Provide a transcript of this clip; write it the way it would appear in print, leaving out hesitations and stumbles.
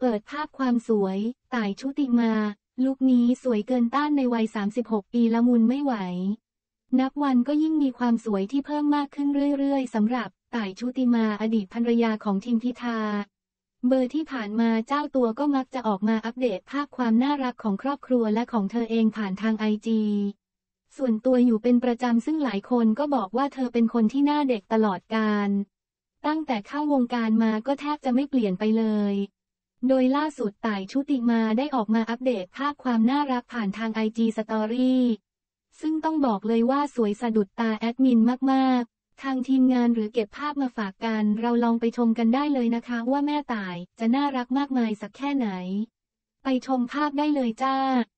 เปิดภาพความสวยต่ายชุติมาลุคนี้สวยเกินต้านในวัย36ปีละมุนไม่ไหวนับวันก็ยิ่งมีความสวยที่เพิ่มมากขึ้นเรื่อยๆสำหรับต่ายชุติมาอดีตภรรยาของทิมพิธาเบอร์ที่ผ่านมาเจ้าตัวก็มักจะออกมาอัปเดตภาพความน่ารักของครอบครัวและของเธอเองผ่านทางIGส่วนตัวอยู่เป็นประจำซึ่งหลายคนก็บอกว่าเธอเป็นคนที่หน้าเด็กตลอดกาลตั้งแต่เข้าวงการมาก็แทบจะไม่เปลี่ยนไปเลยโดยล่าสุดต่ายชุติมาได้ออกมาอัปเดตภาพความน่ารักผ่านทาง IG Story ซึ่งต้องบอกเลยว่าสวยสะดุดตาแอดมินมากๆทางทีมงานหรือเก็บภาพมาฝากกันเราลองไปชมกันได้เลยนะคะว่าแม่ต่ายจะน่ารักมากมายสักแค่ไหนไปชมภาพได้เลยจ้า